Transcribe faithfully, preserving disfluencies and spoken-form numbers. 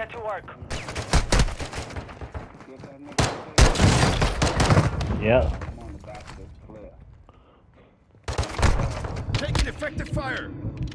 Get to work. Get that nigga clear. Yeah. I'm on the back of this clear. Taking effective fire.